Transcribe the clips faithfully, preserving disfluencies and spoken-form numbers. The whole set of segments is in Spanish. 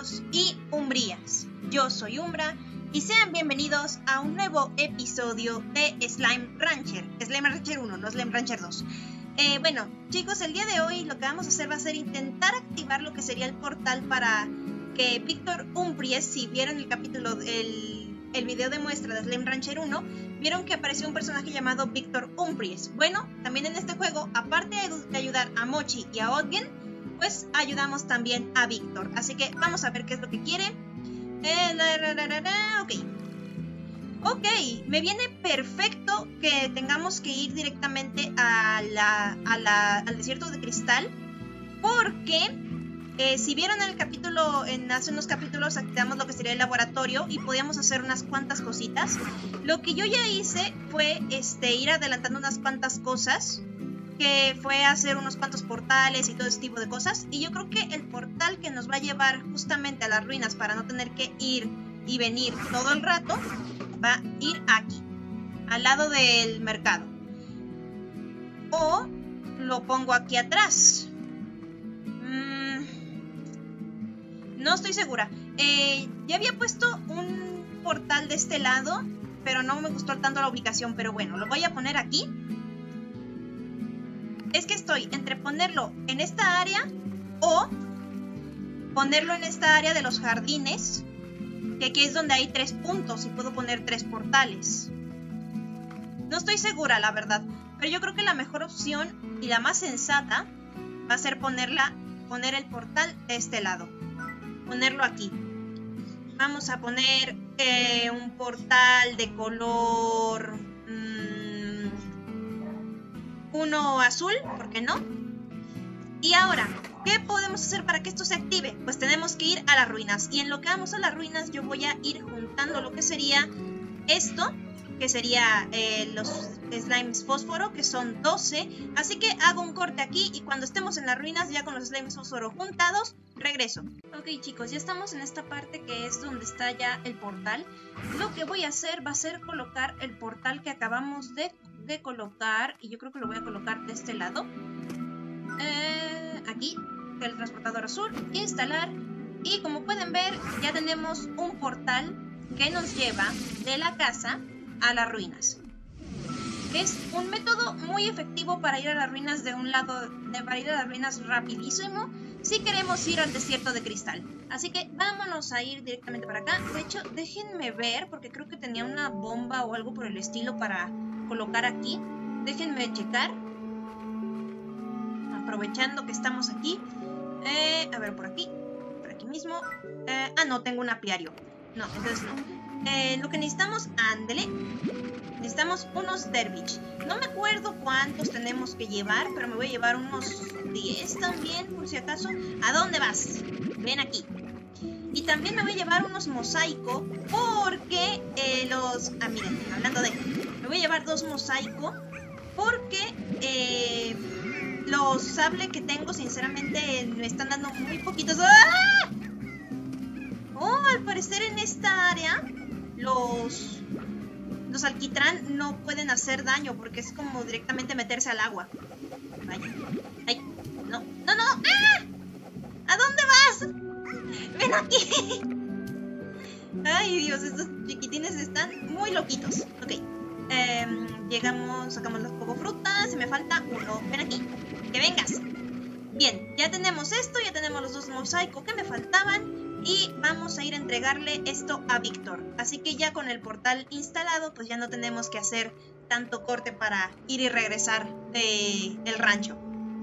umbríos y umbrías. Yo soy Umbra y sean bienvenidos a un nuevo episodio de Slime Rancher. Slime Rancher uno, no Slime Rancher dos. Eh, bueno, chicos, el día de hoy lo que vamos a hacer va a ser intentar activar lo que sería el portal para que Víctor Umbries, si vieron el capítulo, el, el video de muestra de Slime Rancher uno, vieron que apareció un personaje llamado Víctor Umbries. Bueno, también en este juego, aparte de ayudar a Mochi y a Ogden, pues ayudamos también a Víctor. Así que vamos a ver qué es lo que quiere. Eh, la, la, la, la, la, ok. Ok, me viene perfecto que tengamos que ir directamente a la, a la, al desierto de cristal. Porque eh, si vieron el capítulo, en hace unos capítulos activamos lo que sería el laboratorio y podíamos hacer unas cuantas cositas. Lo que yo ya hice fue este, ir adelantando unas cuantas cosas, que fue hacer unos cuantos portales y todo ese tipo de cosas. Y yo creo que el portal que nos va a llevar justamente a las ruinas para no tener que ir y venir todo el rato va a ir aquí, al lado del mercado. O lo pongo aquí atrás. Mm, no estoy segura. Eh, ya había puesto un portal de este lado, pero no me gustó tanto la ubicación. Pero bueno, lo voy a poner aquí. Es que estoy entre ponerlo en esta área o ponerlo en esta área de los jardines, que aquí es donde hay tres puntos y puedo poner tres portales. No estoy segura, la verdad, pero yo creo que la mejor opción y la más sensata va a ser ponerla, poner el portal de este lado, ponerlo aquí. Vamos a poner eh, un portal de color mmm, uno azul, ¿por qué no? Y ahora, ¿qué podemos hacer para que esto se active? Pues tenemos que ir a las ruinas. Y en lo que vamos a las ruinas yo voy a ir juntando lo que sería esto, que sería eh, los slimes fósforo, que son doce. Así que hago un corte aquí y cuando estemos en las ruinas ya con los slimes fósforo juntados, regreso. Ok, chicos, ya estamos en esta parte que es donde está ya el portal. Lo que voy a hacer va a ser colocar el portal que acabamos de, de colocar. Y yo creo que lo voy a colocar de este lado. Eh, aquí, el transportador azul, instalar. Y como pueden ver, ya tenemos un portal que nos lleva de la casa a las ruinas. Es un método muy efectivo para ir a las ruinas de un lado, de, para ir a las ruinas rapidísimo si queremos ir al desierto de cristal. Así que vámonos a ir directamente para acá. De hecho, déjenme ver, porque creo que tenía una bomba o algo por el estilo para colocar aquí. Déjenme checar, aprovechando que estamos aquí. Eh, a ver, por aquí, por aquí mismo. Eh, ah, no, tengo un apiario. No, entonces no. Eh, lo que necesitamos, ándele. Necesitamos unos Derbich. No me acuerdo cuántos tenemos que llevar, pero me voy a llevar unos diez también, por si acaso. ¿A dónde vas? Ven aquí. Y también me voy a llevar unos mosaico, porque eh, los... Ah, miren, hablando de... Me voy a llevar dos mosaico, porque... Eh, los sables que tengo, sinceramente, me están dando muy poquitos. ¡Ah! Oh, al parecer en esta área los los alquitrán no pueden hacer daño porque es como directamente meterse al agua. Vaya. Ay, no, no, no. ¡Ah! ¿A dónde vas? Ven aquí. Ay, Dios, estos chiquitines están muy loquitos. Ok. Eh, llegamos, sacamos las poco frutas y me falta uno. Ven aquí, que vengas. Bien, ya tenemos esto, ya tenemos los dos mosaicos que me faltaban y vamos a ir a entregarle esto a Víctor. Así que ya con el portal instalado, pues ya no tenemos que hacer tanto corte para ir y regresar de, del rancho.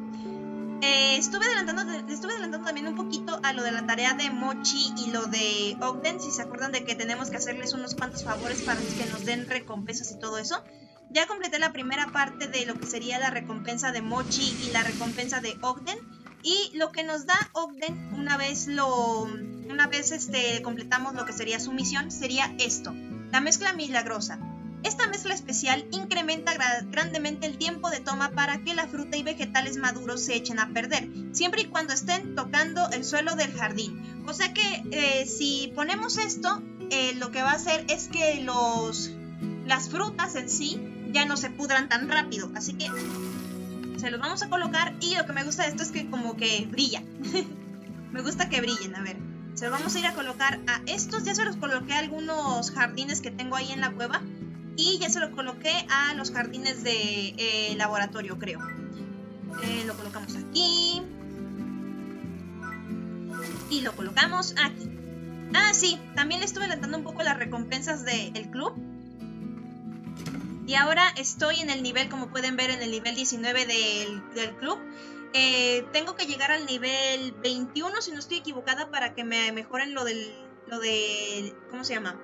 Eh, estuve adelantando, estuve adelantando también un poquito a lo de la tarea de Mochi y lo de Ogden, si se acuerdan de que tenemos que hacerles unos cuantos favores para que nos den recompensas y todo eso. Ya completé la primera parte de lo que sería la recompensa de Mochi y la recompensa de Ogden. Y lo que nos da Ogden una vez lo una vez este, completamos lo que sería su misión sería esto, la mezcla milagrosa. Esta mezcla especial incrementa gra grandemente el tiempo de toma para que la fruta y vegetales maduros se echen a perder, siempre y cuando estén tocando el suelo del jardín. O sea que eh, si ponemos esto, eh, lo que va a hacer es que los, las frutas en sí ya no se pudran tan rápido. Así que se los vamos a colocar y lo que me gusta de esto es que como que brilla. Me gusta que brillen, a ver. Se lo vamos a ir a colocar a estos. Ya se los coloqué a algunos jardines que tengo ahí en la cueva. Y ya se lo coloqué a los jardines de eh, laboratorio, creo. Eh, lo colocamos aquí. Y lo colocamos aquí. Ah, sí, también le estuve levantando un poco las recompensas del club. Y ahora estoy en el nivel, como pueden ver, en el nivel diecinueve del, del club. Eh, tengo que llegar al nivel veintiuno, si no estoy equivocada, para que me mejoren lo del... Lo de... ¿Cómo se llama?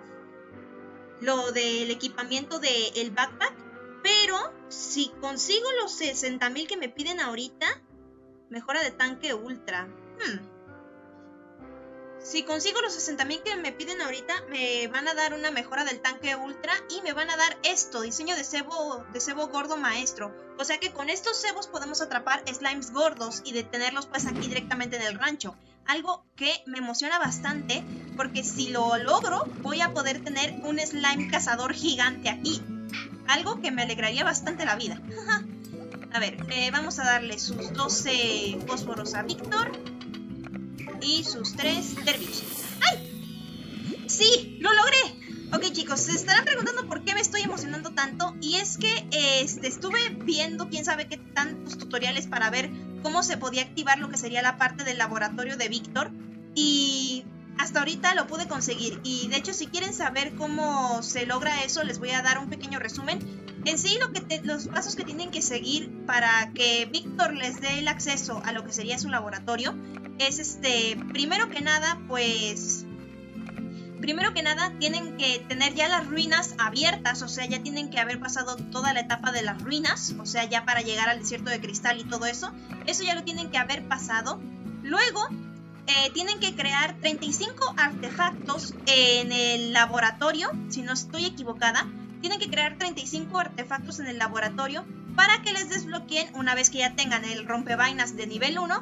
Lo del equipamiento del backpack. Pero si consigo los sesenta mil que me piden ahorita, mejora de tanque ultra. Hmm. Si consigo los sesenta mil que me piden ahorita, me van a dar una mejora del tanque ultra y me van a dar esto, diseño de cebo, de cebo gordo maestro. O sea que con estos cebos podemos atrapar slimes gordos y detenerlos pues aquí directamente en el rancho. Algo que me emociona bastante porque si lo logro voy a poder tener un slime cazador gigante aquí. Algo que me alegraría bastante la vida. A ver, eh, vamos a darle sus doce fósforos a Víctor. Y sus tres derbios. ¡Ay! ¡Sí! ¡Lo logré! Ok, chicos, se estarán preguntando por qué me estoy emocionando tanto. Y es que este, estuve viendo quién sabe qué tantos tutoriales para ver cómo se podía activar lo que sería la parte del laboratorio de Víctor. Y hasta ahorita lo pude conseguir. Y de hecho, si quieren saber cómo se logra eso, les voy a dar un pequeño resumen. En sí, lo que te, los pasos que tienen que seguir para que Víctor les dé el acceso a lo que sería su laboratorio es este, primero que nada, pues, primero que nada tienen que tener ya las ruinas abiertas, o sea, ya tienen que haber pasado toda la etapa de las ruinas, o sea, ya para llegar al desierto de cristal y todo eso, eso ya lo tienen que haber pasado. Luego, eh, tienen que crear treinta y cinco artefactos en el laboratorio, si no estoy equivocada. Tienen que crear treinta y cinco artefactos en el laboratorio para que les desbloqueen una vez que ya tengan el rompevainas de nivel uno.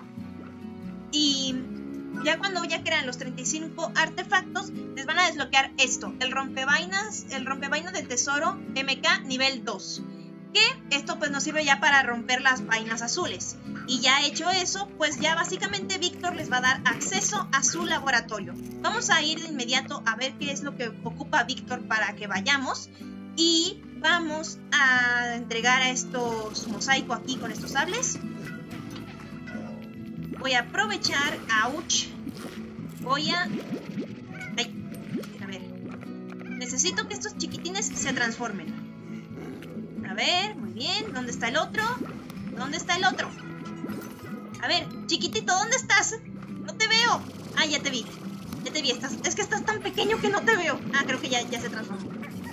Y ya cuando ya crean los treinta y cinco artefactos, les van a desbloquear esto, el rompevainas, el rompevainas del tesoro M K nivel dos. Que esto pues nos sirve ya para romper las vainas azules. Y ya hecho eso, pues ya básicamente Víctor les va a dar acceso a su laboratorio. Vamos a ir de inmediato a ver qué es lo que ocupa Víctor para que vayamos. Y vamos a entregar a estos mosaicos aquí con estos sables. Voy a aprovechar, ouch, voy a... Ay, a ver, necesito que estos chiquitines se transformen. A ver, muy bien, ¿dónde está el otro? ¿Dónde está el otro? A ver, chiquitito, ¿dónde estás? No te veo. Ah, ya te vi, ya te vi, estás... es que estás tan pequeño que no te veo. Ah, creo que ya, ya se transformó.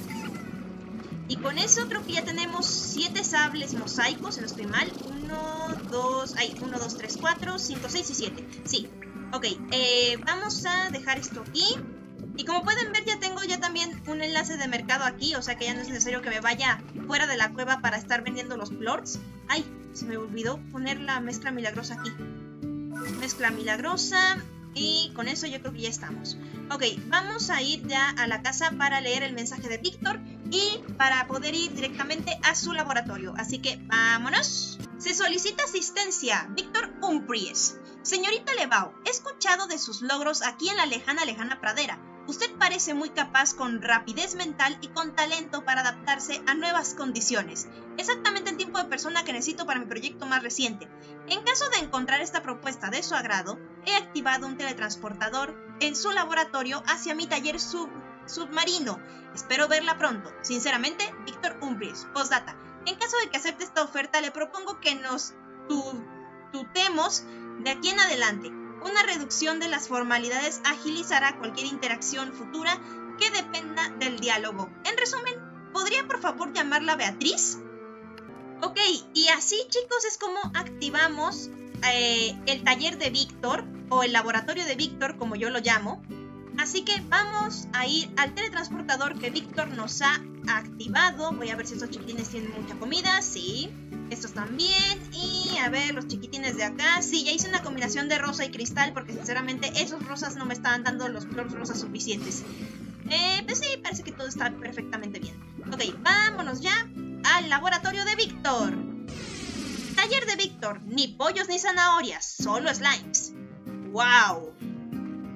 Y con eso creo que ya tenemos siete sables mosaicos, si no estoy mal. uno, dos, ay, uno, dos, tres, cuatro, cinco, seis y siete. Sí, ok, eh, vamos a dejar esto aquí. Y como pueden ver ya tengo ya también un enlace de mercado aquí, o sea que ya no es necesario que me vaya fuera de la cueva para estar vendiendo los plorts. Ay, se me olvidó poner la mezcla milagrosa aquí. Mezcla milagrosa. Y con eso yo creo que ya estamos. Ok, vamos a ir ya a la casa para leer el mensaje de Víctor y para poder ir directamente a su laboratorio. Así que vámonos. Se solicita asistencia. Víctor Humphries. Señorita Levao, he escuchado de sus logros aquí en la lejana, lejana pradera. Usted parece muy capaz, con rapidez mental y con talento para adaptarse a nuevas condiciones. Exactamente el tipo de persona que necesito para mi proyecto más reciente. En caso de encontrar esta propuesta de su agrado, he activado un teletransportador en su laboratorio hacia mi taller sub submarino. Espero verla pronto. Sinceramente, Víctor Humphries. Postdata. En caso de que acepte esta oferta, le propongo que nos tu tutemos de aquí en adelante. Una reducción de las formalidades agilizará cualquier interacción futura que dependa del diálogo. En resumen, ¿podría por favor llamarla Beatriz? Ok, y así, chicos, es como activamos eh, el taller de Víctor, o el laboratorio de Víctor, como yo lo llamo. Así que vamos a ir al teletransportador que Víctor nos ha activado. Voy a ver si estos chiquitines tienen mucha comida. Sí, estos también. Y a ver, los chiquitines de acá. Sí, ya hice una combinación de rosa y cristal, porque sinceramente esos rosas no me estaban dando los flores rosas suficientes. Eh, pues sí, parece que todo está perfectamente bien. Ok, vámonos ya al laboratorio de Víctor. Taller de Víctor. Ni pollos ni zanahorias, solo slimes. ¡Wow!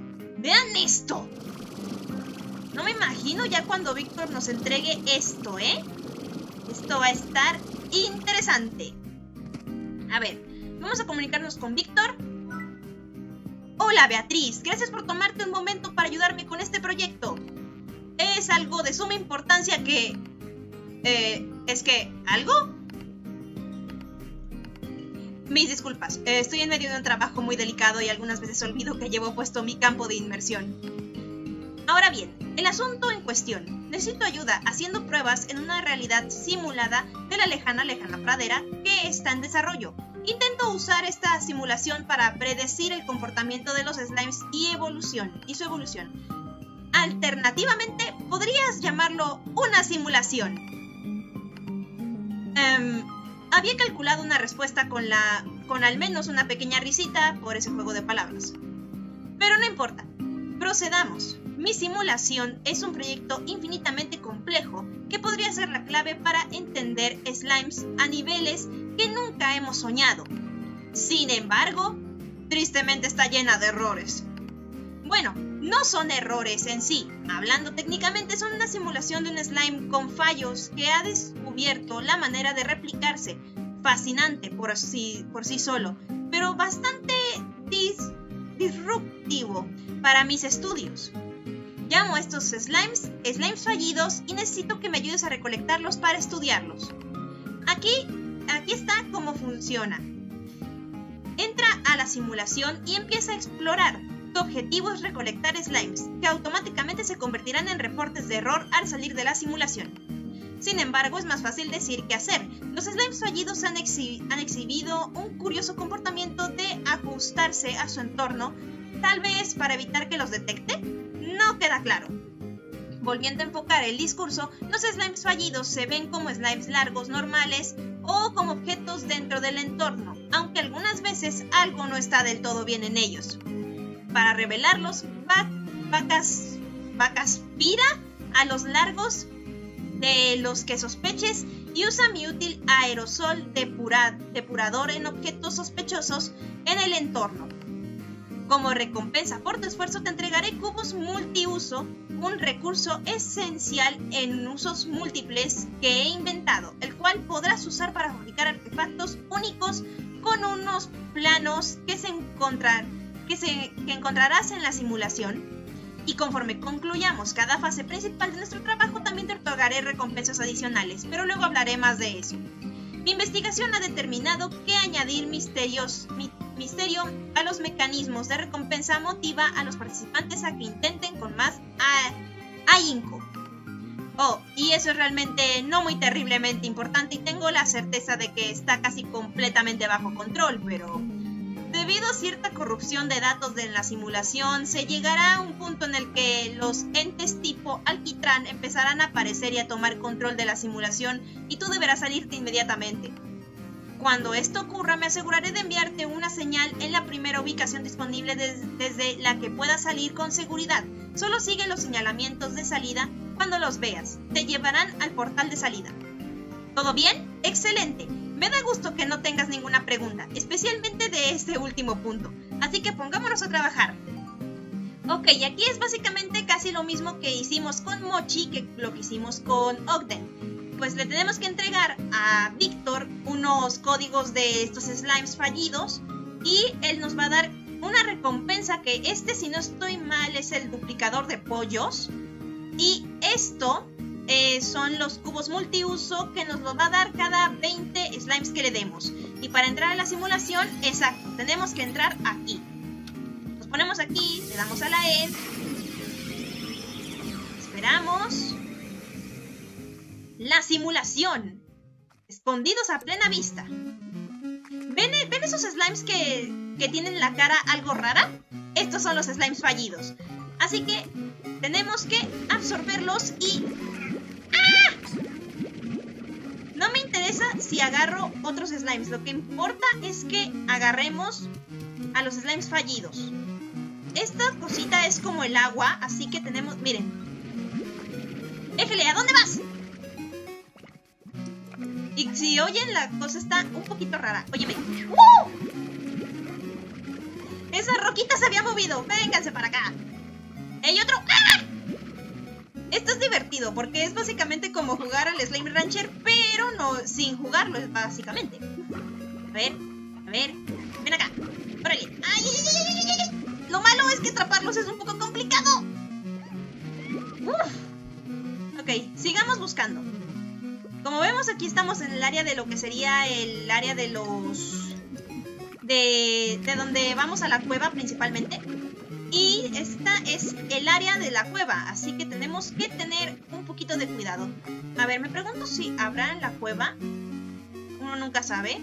¡Vean esto! No me imagino ya cuando Víctor nos entregue esto, ¿eh? Esto va a estar interesante. A ver, vamos a comunicarnos con Víctor. Hola Beatriz, gracias por tomarte un momento para ayudarme con este proyecto. Es algo de suma importancia que... Eh, ¿es que algo? Mis disculpas, eh, estoy en medio de un trabajo muy delicado y algunas veces olvido que llevo puesto mi campo de inmersión. Ahora bien, el asunto en cuestión. Necesito ayuda haciendo pruebas en una realidad simulada de la lejana, lejana pradera que está en desarrollo. Intento usar esta simulación para predecir el comportamiento de los slimes y, evolución, y su evolución. Alternativamente, podrías llamarlo una simulación. Um, había calculado una respuesta con, la, con al menos una pequeña risita por ese juego de palabras. Pero no importa. Procedamos. Mi simulación es un proyecto infinitamente complejo que podría ser la clave para entender slimes a niveles que nunca hemos soñado. Sin embargo, tristemente está llena de errores. Bueno, no son errores en sí. Hablando técnicamente, son una simulación de un slime con fallos que ha descubierto la manera de replicarse. Fascinante por sí, por sí solo, pero bastante dis, disruptivo para mis estudios. Llamo a estos slimes, slimes fallidos y necesito que me ayudes a recolectarlos para estudiarlos. Aquí, aquí está cómo funciona. Entra a la simulación y empieza a explorar. Tu objetivo es recolectar slimes, que automáticamente se convertirán en reportes de error al salir de la simulación. Sin embargo, es más fácil decir que hacer. Los slimes fallidos han, exhi- han exhibido un curioso comportamiento de ajustarse a su entorno, tal vez para evitar que los detecte. No queda claro. Volviendo a enfocar el discurso, los slimes fallidos se ven como slimes largos normales o como objetos dentro del entorno, aunque algunas veces algo no está del todo bien en ellos. Para revelarlos, Vacas aspira a los largos de los que sospeches y usa mi útil aerosol depura, depurador en objetos sospechosos en el entorno. Como recompensa por tu esfuerzo te entregaré cubos multiuso, un recurso esencial en usos múltiples que he inventado, el cual podrás usar para fabricar artefactos únicos con unos planos que, se encontrar, que, se, que encontrarás en la simulación. Y conforme concluyamos cada fase principal de nuestro trabajo, también te otorgaré recompensas adicionales, pero luego hablaré más de eso. Mi investigación ha determinado que añadir misterios, mi, misterio a los mecanismos de recompensa motiva a los participantes a que intenten con más ahínco. Oh, y eso es realmente no muy terriblemente importante y tengo la certeza de que está casi completamente bajo control, pero debido a cierta corrupción de datos de la simulación, se llegará a un punto en el que los entes tipo alquitrán empezarán a aparecer y a tomar control de la simulación y tú deberás salirte inmediatamente. Cuando esto ocurra, me aseguraré de enviarte una señal en la primera ubicación disponible des- desde la que puedas salir con seguridad. Solo sigue los señalamientos de salida cuando los veas. Te llevarán al portal de salida. ¿Todo bien? ¡Excelente! Me da gusto que no tengas ninguna pregunta, especialmente de este último punto. Así que pongámonos a trabajar. Ok, aquí es básicamente casi lo mismo que hicimos con Mochi que lo que hicimos con Ogden. Pues le tenemos que entregar a Víctor unos códigos de estos slimes fallidos y él nos va a dar una recompensa que este, si no estoy mal, es el duplicador de pollos. Y esto eh, son los cubos multiuso que nos lo va a dar cada veinte slimes que le demos. Y para entrar a la simulación, exacto, tenemos que entrar aquí. Nos ponemos aquí, le damos a la E. Esperamos. La simulación. Escondidos a plena vista. ¿Ven, ¿ven esos slimes que, que tienen la cara algo rara? Estos son los slimes fallidos. Así que tenemos que absorberlos y... ¡ah! No me interesa si agarro otros slimes. Lo que importa es que agarremos a los slimes fallidos. Esta cosita es como el agua, así que tenemos... Miren. Éjele, ¿a dónde vas? Y si oyen, la cosa está un poquito rara. Óyeme. ¡Uh! Esa roquita se había movido. Vénganse para acá. divertido, porque es básicamente como jugar al Slime Rancher, pero no sin jugarlo, es básicamente. A ver, a ver, ven acá. Órale. ¡Ay, ay, ay, ay, ay, ay! Lo malo es que atraparlos es un poco complicado. Uf. Ok, sigamos buscando. Como vemos, aquí estamos en el área de lo que sería el área de los... De, de donde vamos a la cueva principalmente. Y esta es el área de la cueva, así que tenemos que tener un poquito de cuidado. A ver, me pregunto si habrá en la cueva. Uno nunca sabe.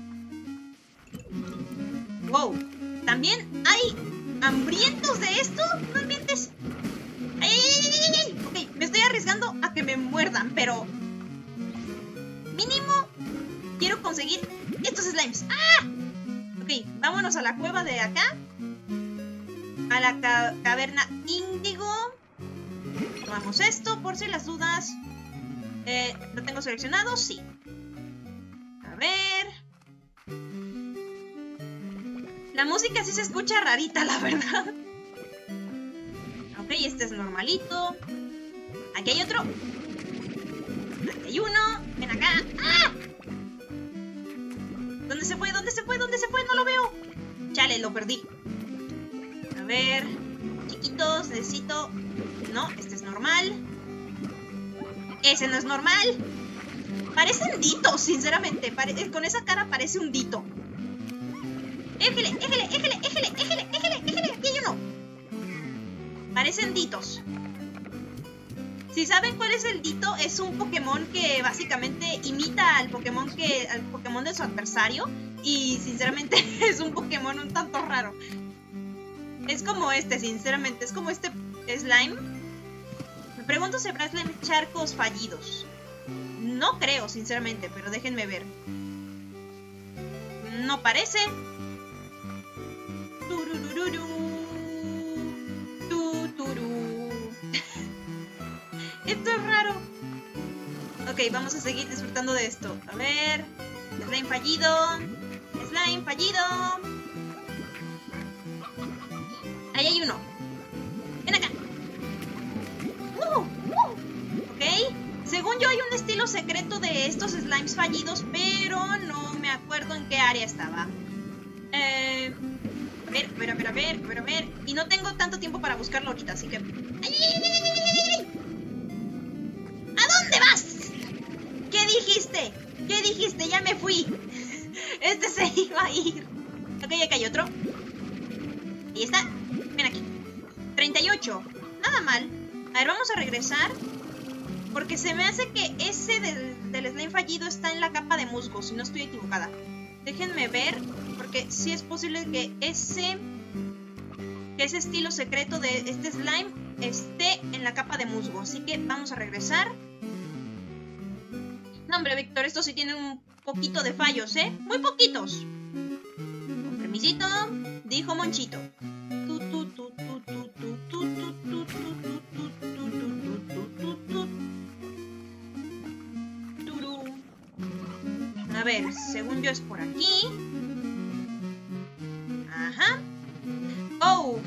Wow, también hay hambrientos de esto. No inventes. ¡Ay, ay, ay, ay, ay! Ok, me estoy arriesgando a que me muerdan, pero mínimo quiero conseguir estos slimes. ¡Ah! Ok, vámonos a la cueva de acá. A la ca caverna índigo. Tomamos esto por si las dudas. eh, ¿Lo tengo seleccionado? Sí. A ver. La música sí se escucha rarita, la verdad. Ok, este es normalito. Aquí hay otro. Aquí hay uno. Ven acá. ¡Ah! ¿Dónde se fue? ¿Dónde se fue? ¿Dónde se fue? No lo veo. Chale, lo perdí. A ver, chiquitos, necesito... No, este es normal. Ese no es normal. Parecen ditos, sinceramente. Pare... Con esa cara parece un dito. Éjele, éjele, éjele, éjele, éjele, éjele, éjele. Aquí hay uno. Parecen ditos. Si saben cuál es el dito, es un Pokémon que básicamente imita al Pokémon que al Pokémon de su adversario. Y sinceramente es un Pokémon un tanto raro. Es como este, sinceramente, es como este slime. Me pregunto si habrá slime charcos fallidos. No creo, sinceramente, pero déjenme ver. No parece. Tururururu. Tuturu. Esto es raro. Ok, vamos a seguir disfrutando de esto. A ver. Slime fallido. Slime fallido. Ahí hay uno. Ven acá. Uh, uh. Ok. Según yo hay un estilo secreto de estos slimes fallidos, pero no me acuerdo en qué área estaba. Eh, a ver, a ver, a ver, a ver, a ver, a ver. Y no tengo tanto tiempo para buscarlo ahorita, así que... ¡Ay, ay, ay, ay, ay, ay! ¿A dónde vas? ¿Qué dijiste? ¿Qué dijiste? Ya me fui. Este se iba a ir. Ok, acá hay otro. Ahí está. Ven aquí. treinta y ocho. Nada mal. A ver, vamos a regresar. Porque se me hace que ese del, del slime fallido está en la capa de musgo, si no estoy equivocada. Déjenme ver, porque sí es posible que ese, que ese estilo secreto de este slime esté en la capa de musgo. Así que vamos a regresar. No, hombre, Víctor, estos sí tienen un poquito de fallos, ¿eh? Muy poquitos. Con permisito, dijo Monchito. A ver, según yo es por aquí. Ajá. Oh.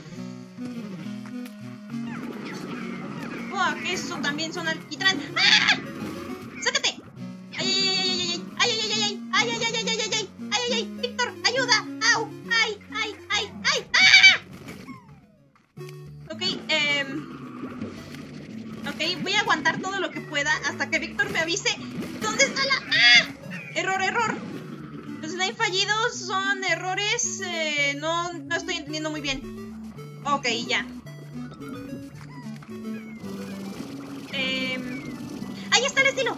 Oh, que eso también son alquitrán. ¡Ah! ¡Sácate! ¡Ay, ay, ay, ay, ay, ay, ay, ay, ay, ay, ay, ay, ay, ay, ay, ay, ay, Víctor, ayuda! ¡Au! ¡Ay, ay, ay, ay! ¡Ah! Ok, eh... ok, voy a aguantar todo lo que pueda hasta que Víctor me avise dónde está la... ¡Ah! Error, error. Los slime fallidos son errores. Eh, no, no estoy entendiendo muy bien. Ok, ya. Eh, ahí está el estilo.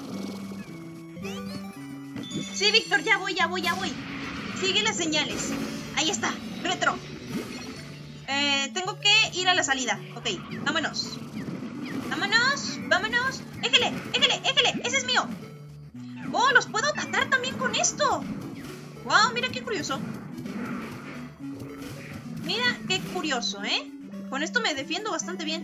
Sí, Víctor, ya voy, ya voy, ya voy. Sigue las señales. Ahí está, retro. Eh, tengo que ir a la salida. Ok, vámonos. Vámonos, vámonos. Éjele, éjele, éjele. Ese es mío. ¡Oh, los puedo matar también con esto! ¡Wow! Mira qué curioso. Mira qué curioso, ¿eh? Con esto me defiendo bastante bien.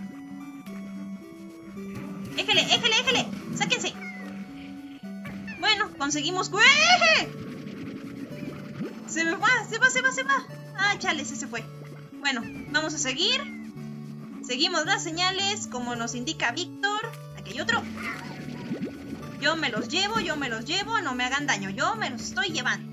¡Éjele, éjele, éjele! ¡Sáquense! Bueno, conseguimos... ¡Ueje! Se me va, se va, se va, se va. Ah, chale, ese se fue. Bueno, vamos a seguir. Seguimos las señales como nos indica Víctor. Aquí aquí hay otro. Yo me los llevo, yo me los llevo. No me hagan daño, yo me los estoy llevando.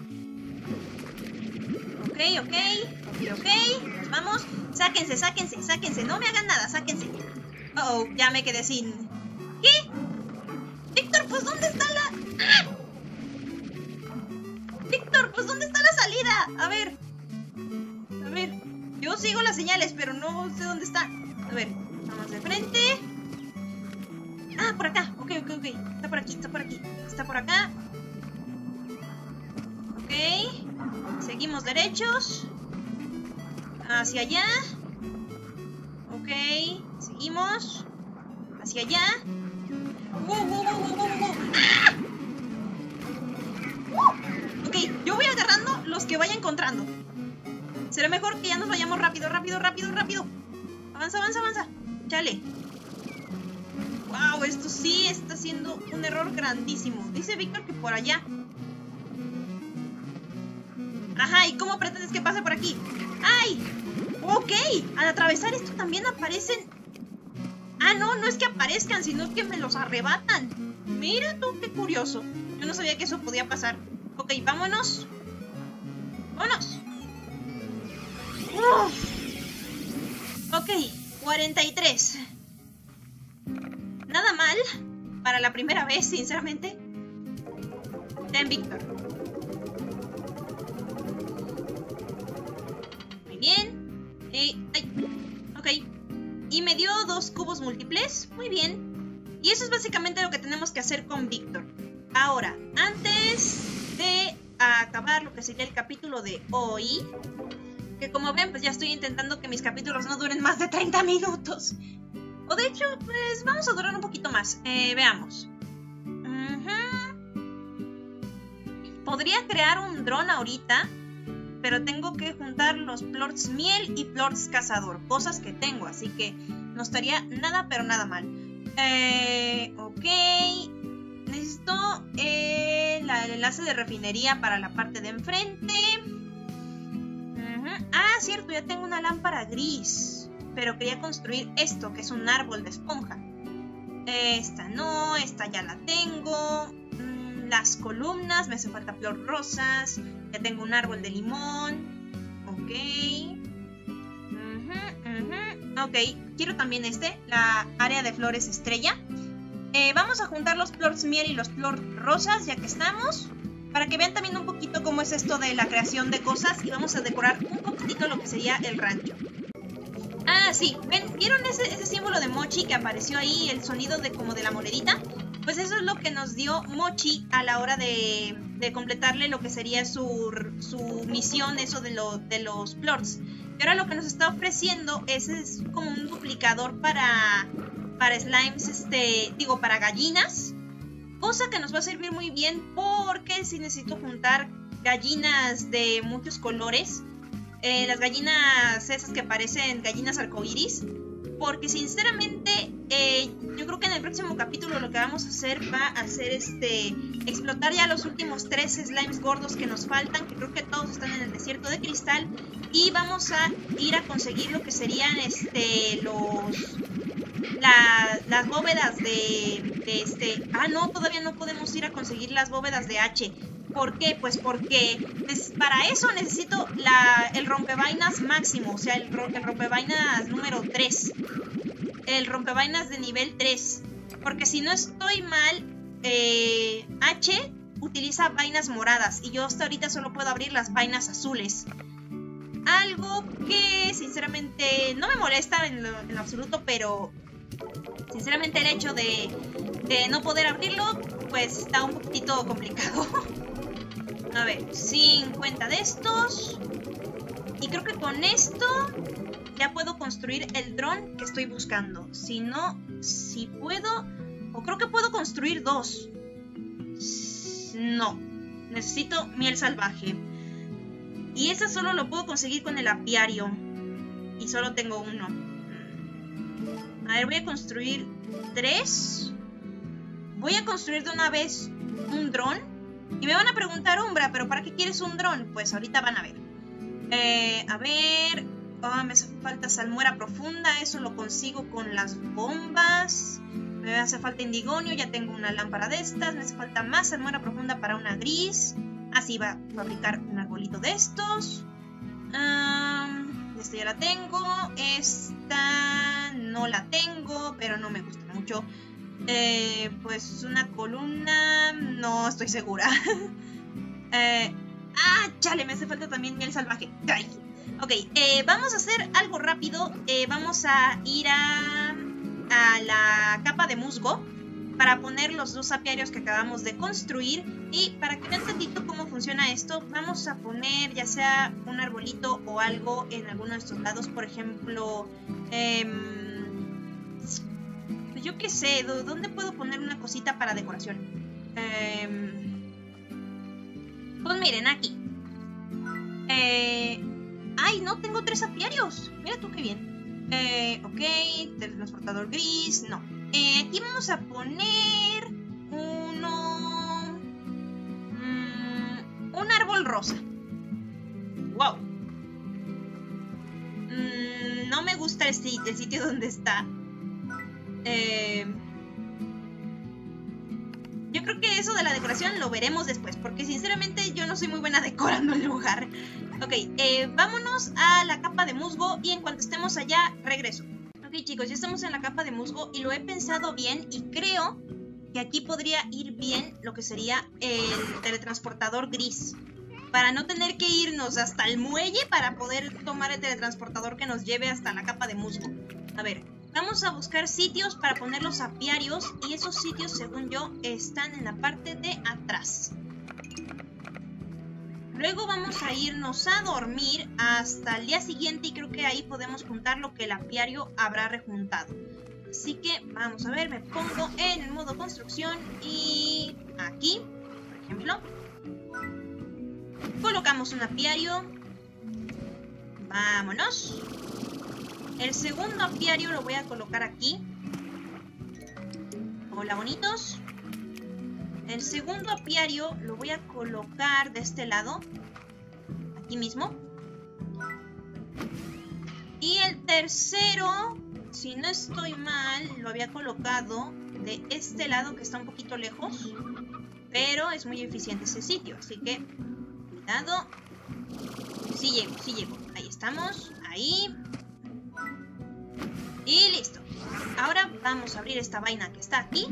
Ok, ok, ok, ok. Nos vamos. Sáquense, sáquense, sáquense. No me hagan nada, sáquense. Oh, oh, ya me quedé sin... ¿Qué? Víctor, pues ¿dónde está la...? ¡Ah! Víctor, pues ¿dónde está la salida? A ver. A ver. Yo sigo las señales, pero no sé dónde está. A ver, vamos de frente. Ah, por acá. Ok, ok, ok. Está por aquí, está por aquí. Está por acá. Ok. Seguimos derechos. Hacia allá. Ok. Seguimos. Hacia allá. ¡Wow, wow, wow, wow, wow, wow! ¡Ah! ¡Uh! Ok, yo voy agarrando los que vaya encontrando. Será mejor que ya nos vayamos rápido, rápido, rápido, rápido. Avanza, avanza, avanza. Chale. Wow, esto sí está siendo un error grandísimo. Dice Víctor que por allá. Ajá, ¿y cómo pretendes que pase por aquí? ¡Ay! Ok, al atravesar esto también aparecen... Ah, no, no es que aparezcan, sino que me los arrebatan. Mira tú, qué curioso. Yo no sabía que eso podía pasar. Ok, vámonos. Vámonos. Uf. Ok, cuarenta y tres. Nada mal para la primera vez, sinceramente. Ten, Víctor. Muy bien. Eh, ay. Ok. Y me dio dos cubos múltiples. Muy bien. Y eso es básicamente lo que tenemos que hacer con Víctor. Ahora, antes de acabar lo que sería el capítulo de hoy, que como ven, pues ya estoy intentando que mis capítulos no duren más de treinta minutos. O de hecho, pues vamos a durar un poquito más. Eh, veamos. Uh-huh. Podría crear un dron ahorita, pero tengo que juntar los plorts miel y plorts cazador, cosas que tengo, así que no estaría nada, pero nada mal. Eh, ok. Necesito eh, la, el enlace de refinería para la parte de enfrente. Uh-huh. Ah, cierto, ya tengo una lámpara gris, pero quería construir esto, que es un árbol de esponja. Esta no, esta ya la tengo. Mm, las columnas, me hace falta flor rosas. Ya tengo un árbol de limón. Ok. Uh-huh, uh-huh. Ok, quiero también este, la área de flores estrella. Eh, vamos a juntar los flores miel y los flores rosas, ya que estamos, para que vean también un poquito cómo es esto de la creación de cosas. Y vamos a decorar un poquitito lo que sería el rancho. Ah, sí, ¿ven? ¿Vieron ese, ese símbolo de Mochi que apareció ahí? El sonido de como de la monedita. Pues eso es lo que nos dio Mochi a la hora de, de completarle lo que sería su, su misión, eso de, lo, de los plorts. Y ahora lo que nos está ofreciendo es, es como un duplicador para, para slimes, este, digo, para gallinas. Cosa que nos va a servir muy bien porque si necesito juntar gallinas de muchos colores. Eh, las gallinas esas que parecen gallinas arcoíris. Porque sinceramente eh, yo creo que en el próximo capítulo lo que vamos a hacer va a ser este explotar ya los últimos tres slimes gordos que nos faltan, que creo que todos están en el desierto de cristal, y vamos a ir a conseguir lo que serían este los la, las bóvedas de, de este ah no, todavía no podemos ir a conseguir las bóvedas de H. ¿Por qué? Pues porque para eso necesito la, el rompevainas máximo, o sea, el, el rompevainas número tres. El rompevainas de nivel tres. Porque si no estoy mal, eh, H utiliza vainas moradas y yo hasta ahorita solo puedo abrir las vainas azules. Algo que sinceramente no me molesta en lo, en lo absoluto, pero sinceramente el hecho de, de no poder abrirlo, pues está un poquitito complicado. A ver, cincuenta de estos. Y creo que con esto ya puedo construir el dron que estoy buscando. Si no, si puedo... O creo que puedo construir dos. No. Necesito miel salvaje. Y ese solo lo puedo conseguir con el apiario. Y solo tengo uno. A ver, voy a construir tres. Voy a construir de una vez un dron. Y me van a preguntar, Umbra, ¿pero para qué quieres un dron? Pues ahorita van a ver. Eh, a ver... Oh, me hace falta salmuera profunda. Eso lo consigo con las bombas. Me hace falta indigonio. Ya tengo una lámpara de estas. Me hace falta más salmuera profunda para una gris. Así va a fabricar un arbolito de estos. Um, esta ya la tengo. Esta no la tengo, pero no me gusta mucho. Eh, pues una columna. No estoy segura. eh, ah, chale, me hace falta también miel salvaje. Ay. Ok, eh, vamos a hacer algo rápido. Eh, vamos a ir a, a la capa de musgo para poner los dos apiarios que acabamos de construir. Y para que vean tantito cómo funciona esto, vamos a poner ya sea un arbolito o algo en alguno de estos lados. Por ejemplo, eh, yo qué sé, ¿dónde puedo poner una cosita para decoración? Eh, pues miren, aquí. Eh, ¡Ay, no! Tengo tres apiarios. Mira tú qué bien. Eh, ok, teletransportador gris. No. Eh, aquí vamos a poner uno... Mmm, un árbol rosa. ¡Wow! Mm, no me gusta el, el sitio donde está. Eh, yo creo que eso de la decoración lo veremos después, porque sinceramente yo no soy muy buena decorando el lugar. Ok, eh, vámonos a la capa de musgo y en cuanto estemos allá, regreso. Ok, chicos, ya estamos en la capa de musgo y lo he pensado bien y creo que aquí podría ir bien lo que sería el teletransportador gris. Para no tener que irnos hasta el muelle para poder tomar el teletransportador que nos lleve hasta la capa de musgo. A ver, vamos a buscar sitios para poner los apiarios y esos sitios, según yo, están en la parte de atrás. Luego vamos a irnos a dormir hasta el día siguiente y creo que ahí podemos juntar lo que el apiario habrá rejuntado. Así que vamos a ver, me pongo en el modo construcción y aquí, por ejemplo, colocamos un apiario. Vámonos. El segundo apiario lo voy a colocar aquí. Hola, bonitos. El segundo apiario lo voy a colocar de este lado. Aquí mismo. Y el tercero, si no estoy mal, lo había colocado de este lado que está un poquito lejos. Pero es muy eficiente ese sitio, así que cuidado. Sí llego, sí llego. Ahí estamos, ahí. Y listo. Ahora vamos a abrir esta vaina que está aquí.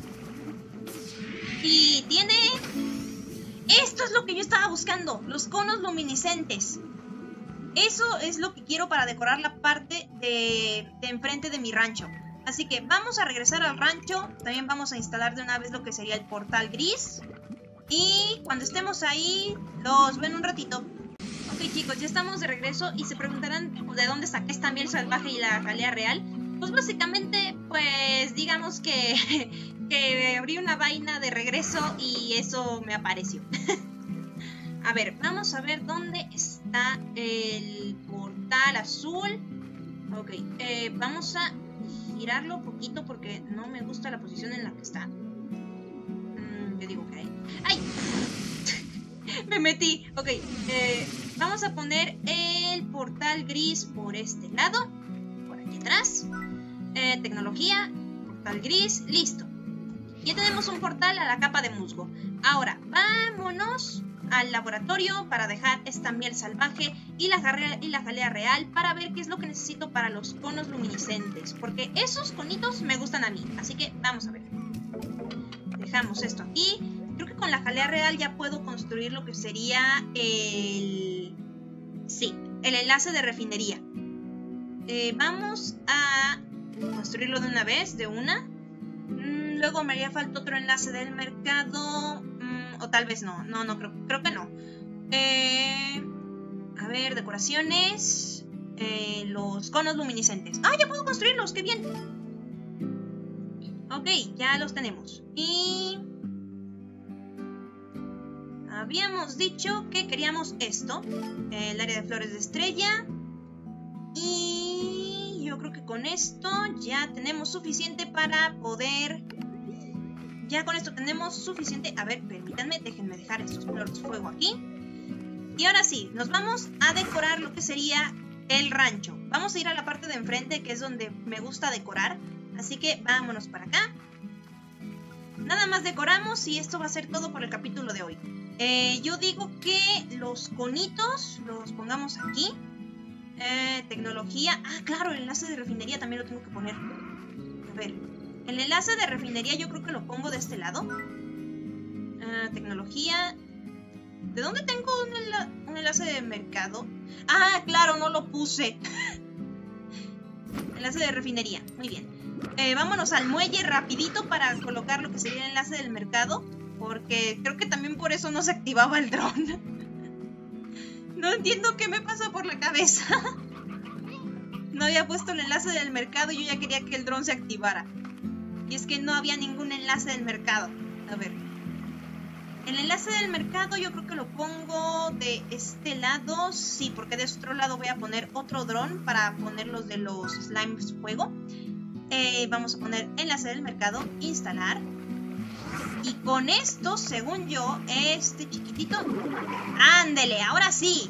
Y tiene... Esto es lo que yo estaba buscando. Los conos luminiscentes. Eso es lo que quiero para decorar la parte de, de enfrente de mi rancho. Así que vamos a regresar al rancho. También vamos a instalar de una vez lo que sería el portal gris. Y cuando estemos ahí, los ven un ratito. Ok, chicos, ya estamos de regreso. Y se preguntarán de dónde saqué esta miel salvaje y la jalea real. Pues básicamente, pues digamos que, que abrí una vaina de regreso y eso me apareció. A ver, vamos a ver dónde está el portal azul. Ok, eh, vamos a girarlo un poquito porque no me gusta la posición en la que está. Mm, yo digo que hay... ¡Ay! Me metí. Ok, eh, vamos a poner el portal gris por este lado. Por aquí atrás. Eh, tecnología, portal gris, listo. Ya tenemos un portal a la capa de musgo. Ahora, vámonos al laboratorio para dejar esta miel salvaje y la, jalea, y la jalea real para ver qué es lo que necesito para los conos luminiscentes. Porque esos conitos me gustan a mí. Así que vamos a ver. Dejamos esto aquí. Creo que con la jalea real ya puedo construir lo que sería el... Sí, el enlace de refinería. Eh, vamos a construirlo de una vez, de una. Mm, luego me haría falta otro enlace del mercado. Mm, o tal vez no. No, no, creo, creo que no. Eh, a ver, decoraciones. Eh, los conos luminiscentes. ¡Ah, ya puedo construirlos! ¡Qué bien! Ok, ya los tenemos. Y... habíamos dicho que queríamos esto. El área de flores de estrella. Y yo creo que con esto ya tenemos suficiente para poder... Ya con esto tenemos suficiente... A ver, permítanme, déjenme dejar estos flores de fuego aquí. Y ahora sí, nos vamos a decorar lo que sería el rancho. Vamos a ir a la parte de enfrente, que es donde me gusta decorar. Así que vámonos para acá. Nada más decoramos y esto va a ser todo por el capítulo de hoy. Eh, yo digo que los conitos los pongamos aquí. Eh, tecnología. Ah, claro, el enlace de refinería también lo tengo que poner. A ver, el enlace de refinería yo creo que lo pongo de este lado. Eh, tecnología. ¿De dónde tengo un, enla un enlace de mercado? Ah, claro, no lo puse. Enlace de refinería, muy bien. Eh, vámonos al muelle rapidito para colocar lo que sería el enlace del mercado. Porque creo que también por eso no se activaba el dron. No entiendo qué me pasó por la cabeza. No había puesto el enlace del mercado y yo ya quería que el dron se activara. Y es que no había ningún enlace del mercado. A ver. El enlace del mercado yo creo que lo pongo de este lado. Sí, porque de este otro lado voy a poner otro dron para poner los de los slimes fuego. Eh, vamos a poner enlace del mercado, instalar. Y con esto, según yo, este chiquitito... ¡Ándele! ¡Ahora sí!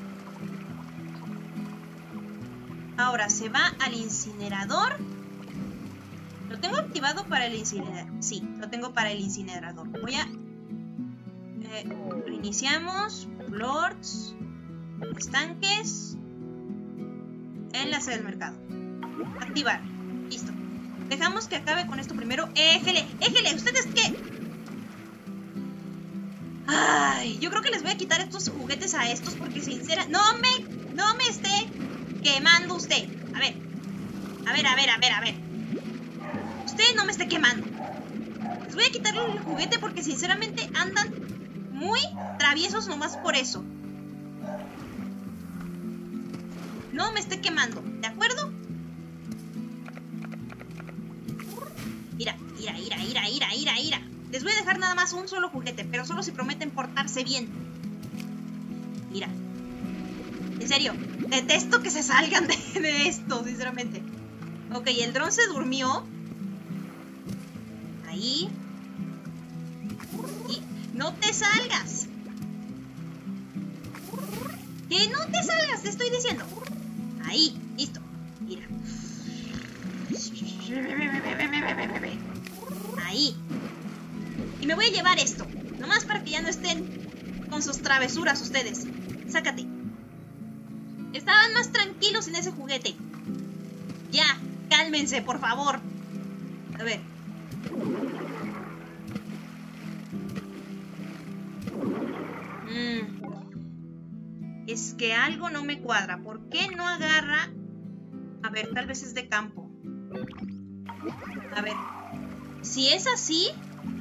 Ahora se va al incinerador. ¿Lo tengo activado para el incinerador? Sí, lo tengo para el incinerador. Voy a... Eh, reiniciamos. Lords. Estanques. Enlace del mercado. Activar. Listo. Dejamos que acabe con esto primero. ¡Éjele! ¡Éjele! ¿Ustedes qué? Ay, yo creo que les voy a quitar estos juguetes a estos porque sincera... ¡No me... no me esté quemando usted! A ver. A ver, a ver, a ver, a ver. Usted no me esté quemando. Les voy a quitar el juguete porque sinceramente andan muy traviesos nomás por eso. No me esté quemando, ¿de acuerdo? Ira, ira, ira, ira, ira, ira, ira. Les voy a dejar nada más un solo juguete, pero solo si prometen portarse bien. Mira. En serio, detesto que se salgan de, de esto, sinceramente. Ok, el dron se durmió. Ahí. Y no te salgas. Que no te salgas, te estoy diciendo. Ahí, listo. Mira. Ahí. Y me voy a llevar esto. Nomás para que ya no estén con sus travesuras ustedes. Sácate. Estaban más tranquilos en ese juguete. Ya, cálmense, por favor. A ver. Mm. Es que algo no me cuadra. ¿Por qué no agarra? A ver, tal vez es de campo. A ver. Si es así...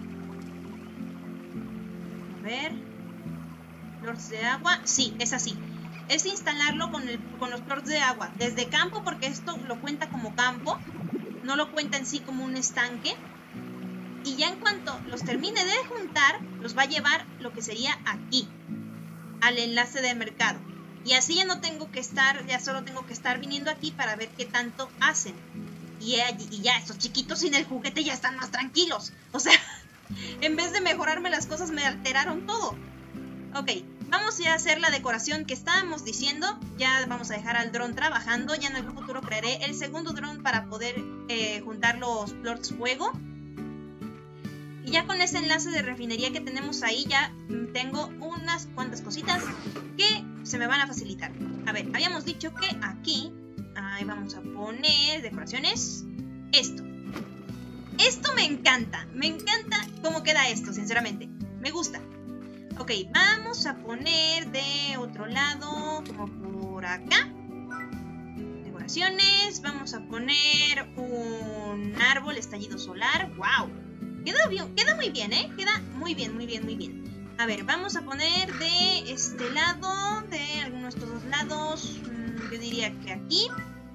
A ver. Lords de agua. Sí, es así. Es instalarlo con, el, con los lords de agua. Desde campo, porque esto lo cuenta como campo. No lo cuenta en sí como un estanque. Y ya en cuanto los termine de juntar, los va a llevar lo que sería aquí. Al enlace de mercado. Y así ya no tengo que estar, ya solo tengo que estar viniendo aquí para ver qué tanto hacen. Y, y ya, estos chiquitos sin el juguete ya están más tranquilos. O sea, en vez de mejorarme las cosas, me alteraron todo. Ok, vamos ya a hacer la decoración que estábamos diciendo. Ya vamos a dejar al dron trabajando. Ya en el futuro crearé el segundo dron para poder eh, juntar los lords fuego. Y ya con ese enlace de refinería que tenemos ahí, ya tengo unas cuantas cositas que se me van a facilitar. A ver, habíamos dicho que aquí, ahí vamos a poner decoraciones. Esto. Esto me encanta. Me encanta cómo queda esto, sinceramente. Me gusta. Ok, vamos a poner de otro lado, como por acá. Decoraciones. Vamos a poner un árbol estallido solar. ¡Wow! Queda bien, queda muy bien, ¿eh? Queda muy bien, muy bien, muy bien. A ver, vamos a poner de este lado, de alguno de estos dos lados, mmm, yo diría que aquí.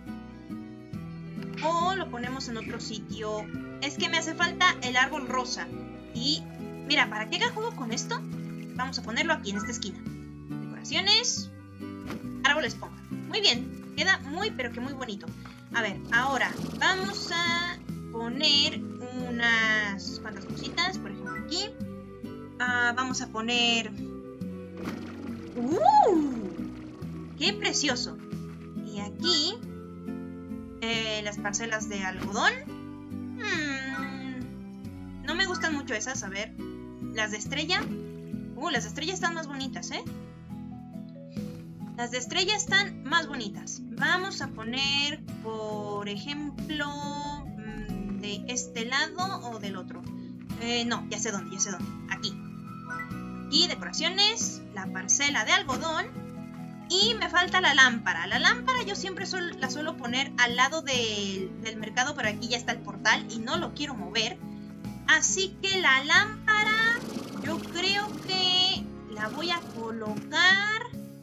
O lo ponemos en otro sitio. Es que me hace falta el árbol rosa. Y, mira, para que haga juego con esto, vamos a ponerlo aquí en esta esquina. Decoraciones, árbol esponja. Muy bien, queda muy, pero que muy bonito. A ver, ahora vamos a poner unas cuantas cositas, por ejemplo aquí. Uh, vamos a poner... ¡Uh! ¡Qué precioso! Y aquí, eh, las parcelas de algodón. Hmm, no me gustan mucho esas, a ver. Las de estrella. Uh, las de estrella están más bonitas, ¿eh? Las de estrella están más bonitas. Vamos a poner, por ejemplo, de este lado o del otro. Eh, no, ya sé dónde, ya sé dónde. Aquí. Aquí, decoraciones, la parcela de algodón. Y me falta la lámpara. La lámpara yo siempre suel, la suelo poner al lado de, del mercado, pero aquí ya está el portal y no lo quiero mover. Así que la lámpara yo creo que la voy a colocar...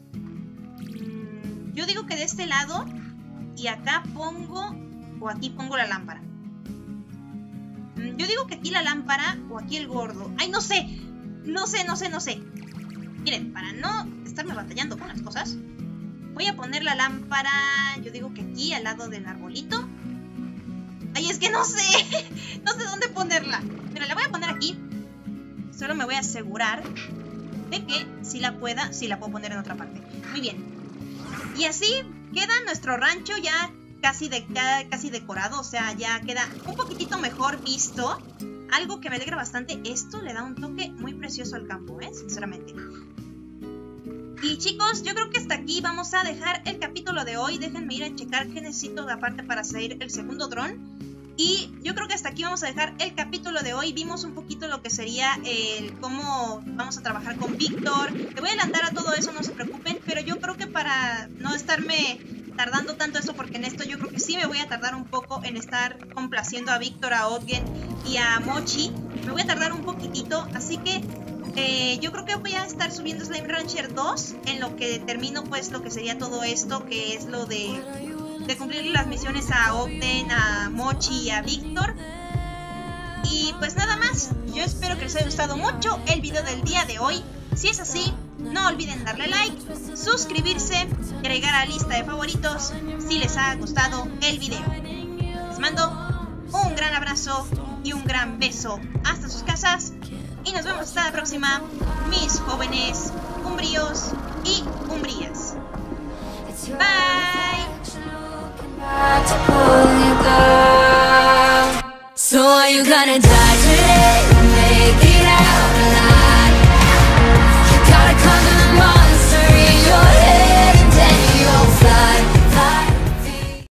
Mmm, yo digo que de este lado y acá pongo... o aquí pongo la lámpara. Mmm, yo digo que aquí la lámpara o aquí el gordo. ¡Ay, no sé! No sé, no sé, no sé. Miren, para no estarme batallando con las cosas, voy a poner la lámpara, yo digo que aquí, al lado del arbolito. Ay, es que no sé. No sé dónde ponerla. Pero la voy a poner aquí. Solo me voy a asegurar de que si la pueda, si la puedo poner en otra parte. Muy bien. Y así queda nuestro rancho ya casi, de, ya casi decorado. O sea, ya queda un poquitito mejor visto. Algo que me alegra bastante. Esto le da un toque muy precioso al campo, ¿eh? Sinceramente. Y chicos, yo creo que hasta aquí vamos a dejar el capítulo de hoy. Déjenme ir a checar qué necesito aparte para hacer el segundo dron. Y yo creo que hasta aquí vamos a dejar el capítulo de hoy. Vimos un poquito lo que sería el cómo vamos a trabajar con Víctor. Te voy a adelantar a todo eso, no se preocupen. Pero yo creo que para no estarme tardando tanto eso, porque en esto yo creo que sí me voy a tardar un poco en estar complaciendo a Víctor, a Ogden y a Mochi. Me voy a tardar un poquitito, así que eh, yo creo que voy a estar subiendo Slime Rancher dos en lo que termino pues lo que sería todo esto, que es lo de, de cumplir las misiones a Ogden, a Mochi y a Víctor. Y pues nada más, yo espero que les haya gustado mucho el video del día de hoy. Si es así, no olviden darle like, suscribirse y agregar a la lista de favoritos si les ha gustado el video. Les mando un gran abrazo y un gran beso hasta sus casas y nos vemos hasta la próxima, mis jóvenes umbríos y umbrías. Bye. So are you gonna die?